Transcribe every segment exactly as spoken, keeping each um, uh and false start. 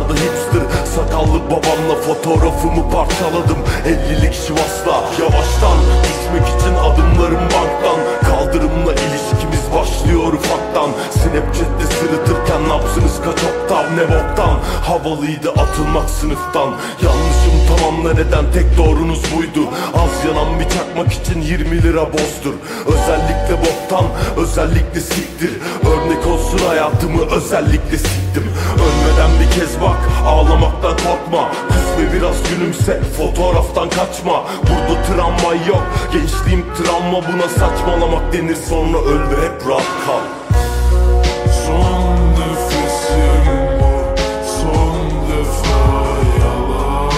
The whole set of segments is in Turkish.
kaldı hipster. Sakallı babamla fotoğrafımı parçaladım. ellilik Şivas'la yavaştan düşmek için adımlarım banktan. Kaldırımla ilişkimiz başlıyor ufaktan. Snapchat'te sırıtırken nabzınız kaç oktav ne boktan. Havalıydı atılmak sınıftan. Yanlışım tamamla neden tek doğrunuz buydu. Az yanan bir çakmak için yirmi lira bozdur. Özellikle boktan, özellikle siktir. Örnek olsun hayatımı özellikle siktim. Ölmeden bir kez bak, ağlamaktan korkma. Kus ve biraz gülümse, fotoğraftan kaçma. Burada travma yok, gençliğim travma. Buna saçmalamak denir, sonra öl ve hep rahat kal. Son nefesim bu, son defa yalan.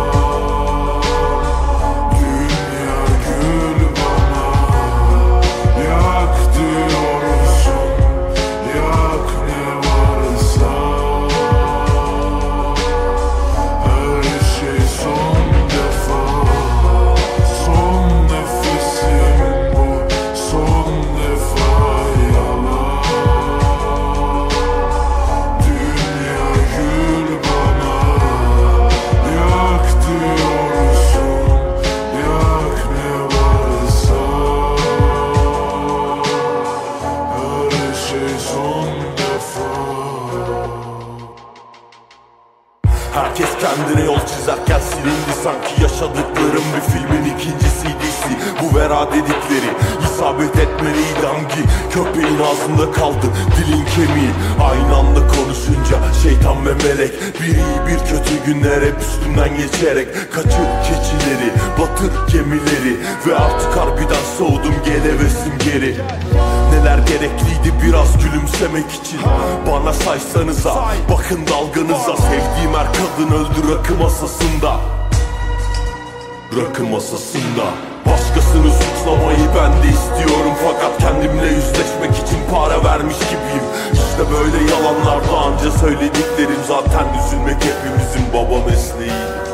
Dünya gül bana, yak diyorsun, yak ne varsa. Her şey son defa, son nefesim bu, son defa yalan. Dünya gül bana, yak diyorsun, yak ne varsa. Her şey son defa. Herkes kendine yol çizerken silindi sanki yaşadıklarım bir filmin ikinci C D'si. Bu vera dedikleri isabet etmeliydi, hangi köpeğin ağzında kaldı dilin kemiği. Aynı anda konuşunca şeytan ve melek, bir iyi bir kötü günler hep üstümden geçerek. Kaçır keçileri, batır gemileri ve artık harbiden soğudum, gelevesim geri. Neler gerekliydi biraz gülümsemek için. Bana saysanıza, bakın dalganıza. Sevdiğim her kadın öldü rakı masasında. Rakı masasında. Başkasını suçlamayı ben de istiyorum, fakat kendimle yüzleşmek için para vermiş gibiyim. İşte böyle yalanlarda anca söylediklerim. Zaten üzülmek hepimizin baba mesleği.